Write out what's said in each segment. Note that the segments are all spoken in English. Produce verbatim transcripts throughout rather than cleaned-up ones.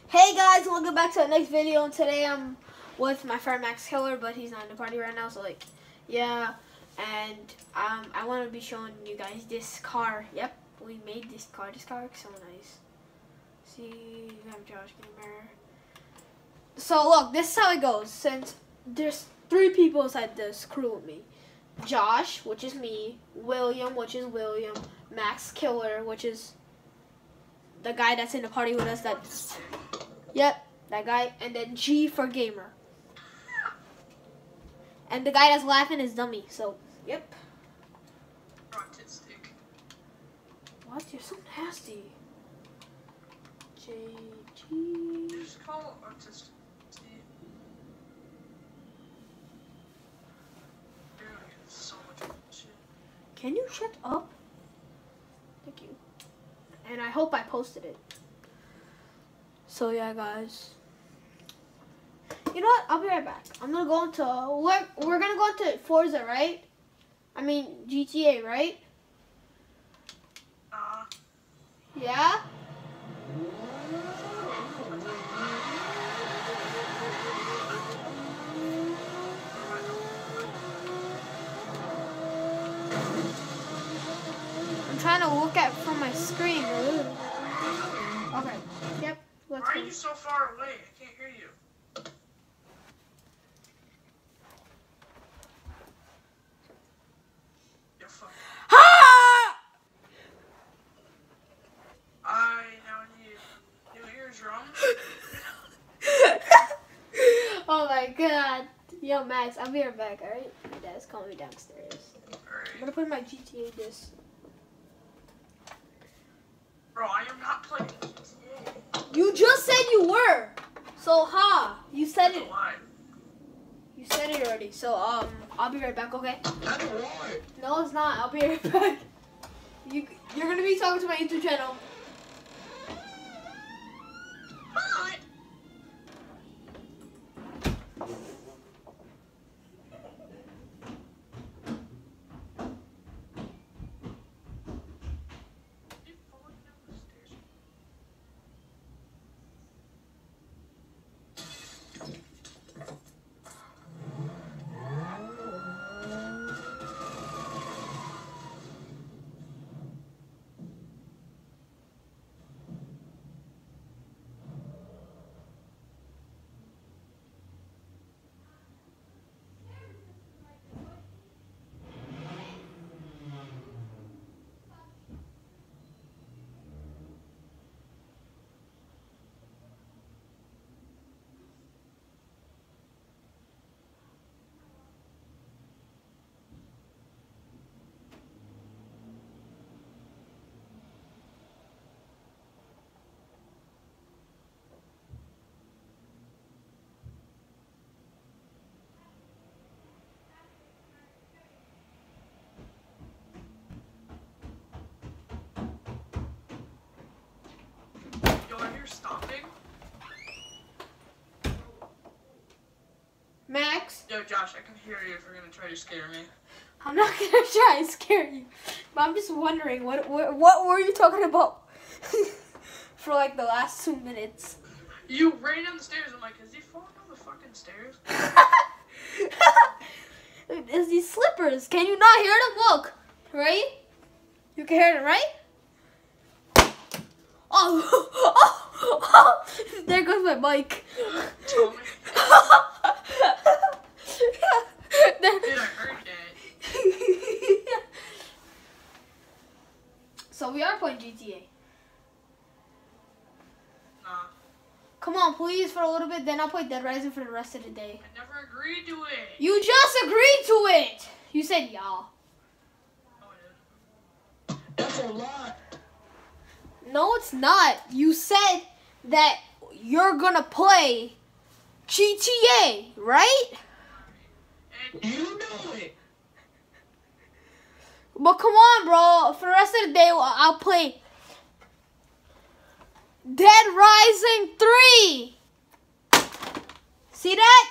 Hey guys, welcome back to the next video, and today I'm with my friend Max Killer, but he's not in the party right now, so like, yeah, and um, I want to be showing you guys this car. Yep, we made this car. This car looks so nice. See, you have Josh Gamer. So look, this is how it goes. Since there's three people inside this crew with me. Josh, which is me, William, which is William, Max Killer, which is the guy that's in the party with us. That's yep, that guy, and then G for gamer. And the guy that's laughing is Dummy. So yep. Autistic. What? You're so nasty. J G. Just call it autistic. Dude, so much bullshit. Can you shut up? Thank you. And I hope I posted it. So yeah, guys. You know what? I'll be right back. I'm gonna go into we're we're gonna go into Forza, right? I mean G T A, right? Uh, Yeah. I'm trying to look at from my screen. Okay. Yep. Let's why are go. you so far away? I can't hear you. You're fucking. Ha! I now need new eardrums. Oh my god. Yo, Max, I'll be right back, alright? My dad's calling me downstairs. I'm Alright. gonna put my G T A disc. Bro, I am not playing G T A. You just said you were! So, ha! You said That's it. a lie. You said it already. So, um, I'll be right back, okay? That's a lie. No, it's not. I'll be right back. You, you're gonna be talking to my YouTube channel. Bye. Keep falling down the stairs. Yo, I hear stomping. Max, Yo, Josh, I can hear you if you're gonna try to scare me. I'm not gonna try and scare you. But I'm just wondering, what, what, what were you talking about for like the last two minutes? You ran down the stairs. I'm like, is he falling down the fucking stairs? It's these slippers. Can you not hear them? Look, right? You can hear them, right? Oh, oh, oh, there goes my mic. Tell me. There- Dude, I heard that. So we are playing G T A. Nah, Come on, please, for a little bit. Then I'll play Dead Rising for the rest of the day. I never agreed to it. You just agreed to it. You said y'all. No, I didn't. That's a lie. No, it's not. You said that you're gonna play G T A, right? And You know it. But come on, bro. For the rest of the day, I'll play Dead Rising three. See that?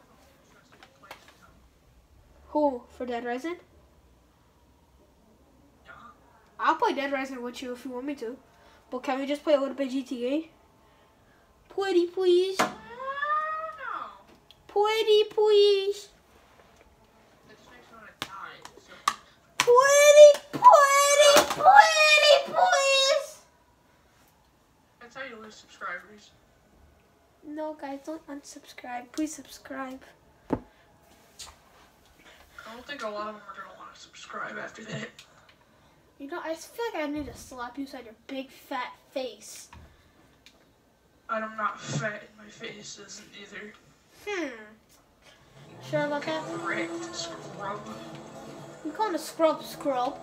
Who? For Dead Rising? yeah. I'll play Dead Rising with you if you want me to. But can we just play a little bit G T A? Pretty please. No. Pretty please. It just makes me want to die. So. Pretty, pretty, pretty please. That's how you lose subscribers. No, guys, don't unsubscribe. Please subscribe. I don't think a lot of them are going to want to subscribe after that. You know, I feel like I need to slap you inside your big fat face. I'm not fat and my face isn't either. Hmm. Sure about that? Correct, scrub. You call him a scrub scrub.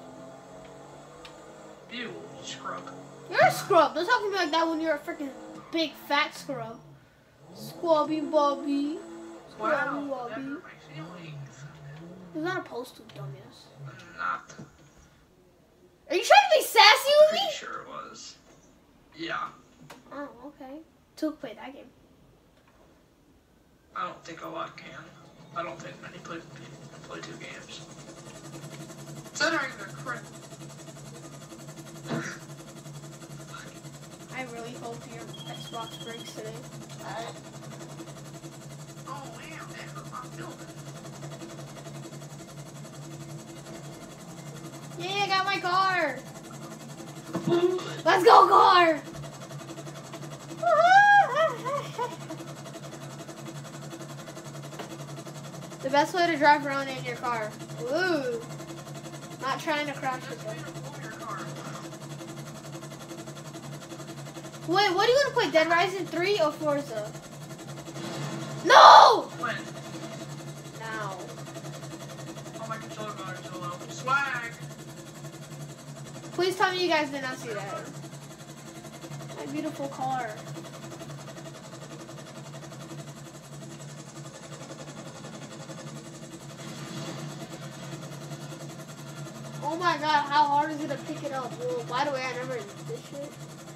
You scrub. You're a scrub. Don't talk to me like that when you're a freaking big fat scrub. Squabby bobby. Wow, Squabby that bobby. hurt my feelings. You're not supposed to, dumbass. Not. Are you trying to be sassy with me? Pretty sure it was. Yeah. Oh, okay. Took play that game. I don't think a lot can. I don't think many play play two games. Considering they're crit. I really hope your Xbox breaks today. Oh, wow, that hurt my feelings. Yeah, I got my car. Let's go, car. The best way to drive around in your car. Ooh. Not trying to crash it. That's way to pull your car. Wait, what do you want to play? Dead Rising three or Forza? No! When? Now. Oh, my controller got too low. Swag! Please tell me you guys did not see that. My beautiful car. Oh my god, how hard is it to pick it up? Well, by the way, I never did this shit.